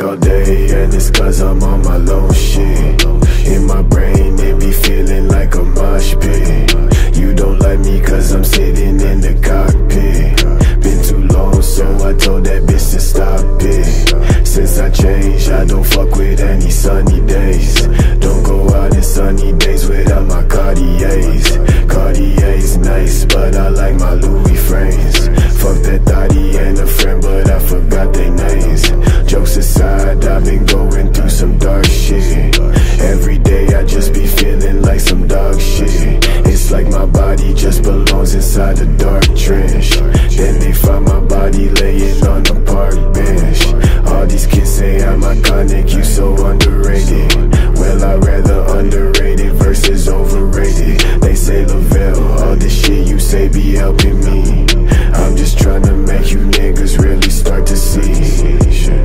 think all day, and it's cause I'm on my low shit. In my brain, it be feeling like a mosh pit. You don't like me cause I'm sitting in the cockpit. Been too long, so I told that bitch to stop it. Since I changed, I don't fuck with any sunny days. Don't go out in sunny days without my Cartiers. Cartiers nice, but I like my Louis frames. Fuck that thotty and a friend, but I forgot their names. Jokes aside, I've been going through some dark shit. Every day I just be feeling like some dog shit. It's like my body just belongs inside a dark trench. Then they find my body laying on a park bench. All these kids say I'm iconic, you so underrated. Well, I'd rather underrated versus overrated. They say Lavelle, all this shit you say be helping me. I'm just trying to make you niggas really start to see shit.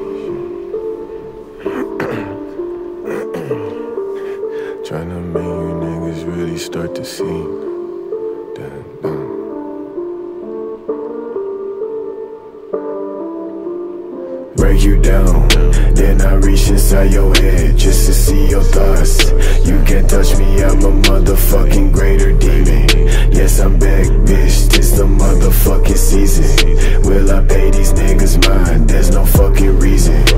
Trying to make you niggas really start to see. Break you down, then I reach inside your head just to see your thoughts. You can't touch me, I'm a motherfucking greater demon. Yes, I'm back, bitch, tis the motherfucking season. Will I pay these niggas mine? There's no fucking reason.